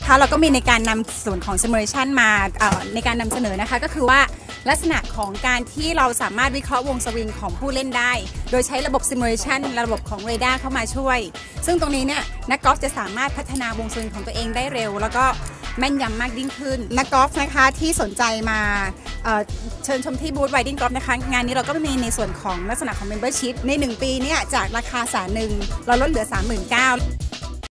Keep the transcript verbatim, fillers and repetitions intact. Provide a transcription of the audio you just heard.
นะคะเราก็มีในการนำส่วนของ simulation มาในการนำเสนอนะคะก็คือว่าลักษณะของการที่เราสามารถวิเคราะห์วงสวิงของผู้เล่นได้โดยใช้ระบบ simulation ระบบของเรดาร์เข้ามาช่วยซึ่งตรงนี้เนี่ยนักกอล์ฟจะสามารถพัฒนาวงสวิงของตัวเองได้เร็วแล้วก็แม่นยำมากยิ่งขึ้นนักกอล์ฟนะคะที่สนใจมาเ, เชิญชมที่บูธ Riding Golf นะคะงานนี้เราก็มีในส่วนของลักษณะของ membership ในหนึ่งปีเนี่ยจากราคาแสนหนึ่งเราลดเหลือ สามหมื่นเก้าพัน